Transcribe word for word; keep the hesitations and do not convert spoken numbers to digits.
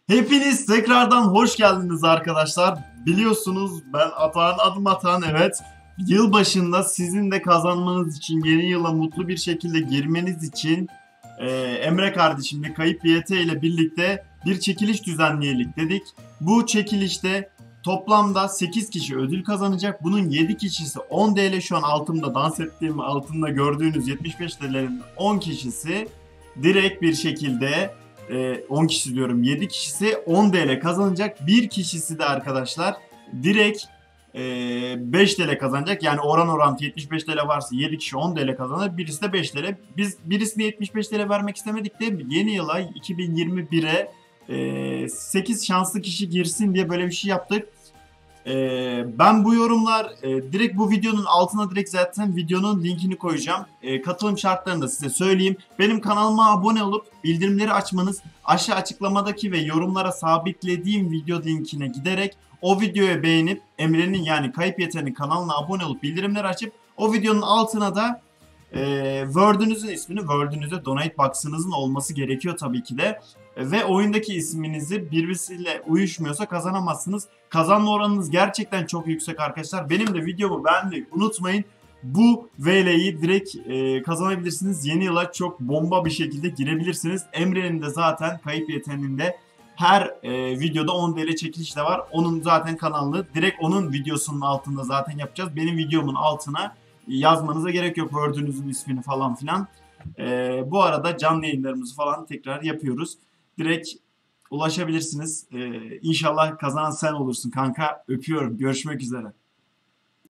Hepiniz tekrardan hoş geldiniz arkadaşlar. Biliyorsunuz ben Atahan, adım Atahan, evet. Yılbaşında sizin de kazanmanız için, yeni yıla mutlu bir şekilde girmeniz için e, Emre kardeşimle Kayıp Y T ile birlikte bir çekiliş düzenleyelim dedik. Bu çekilişte toplamda sekiz kişi ödül kazanacak. Bunun yedi kişisi on T L, şu an altımda dans ettiğim altında gördüğünüz yetmiş beş T L'nin on kişisi direkt bir şekilde e, on kişi diyorum, yedi kişisi on T L kazanacak. Bir kişisi de arkadaşlar direkt e, beş T L kazanacak. Yani oran orantı yetmiş beş T L varsa yedi kişi on T L kazanır. Birisi de beş T L. Biz birisine yetmiş beş T L vermek istemedik de yeni yıla iki bin yirmi bire e, sekiz şanslı kişi girsin diye böyle bir şey yaptık. Ee, ben bu yorumlar e, direkt bu videonun altına direkt zaten videonun linkini koyacağım. E, katılım şartlarını da size söyleyeyim. Benim kanalıma abone olup bildirimleri açmanız, aşağı açıklamadaki ve yorumlara sabitlediğim video linkine giderek o videoyu beğenip Emre'nin, yani Kayıp Yeteneği kanalına abone olup bildirimleri açıp o videonun altına da e, Word'ünüzün ismini, Word'ünüze donate box'ınızın olması gerekiyor tabii ki de. E, ve oyundaki isminizi birbirisiyle uyuşmuyorsa kazanamazsınız. Kazanma oranınız gerçekten çok yüksek arkadaşlar. Benim de videomu beğenmeyi unutmayın. Bu V L'yi direkt e, kazanabilirsiniz. Yeni yıla çok bomba bir şekilde girebilirsiniz. Emre'nin de zaten Kayıp Yeteneği'nde her e, videoda on T L çekiliş de var. Onun zaten kanalını direkt onun videosunun altında zaten yapacağız. Benim videomun altına yazmanıza gerek yok Word'ünüzün ismini falan filan. E, bu arada canlı yayınlarımızı falan tekrar yapıyoruz. Direkt ulaşabilirsiniz. Ee, İnşallah kazanan sen olursun kanka. Öpüyorum. Görüşmek üzere.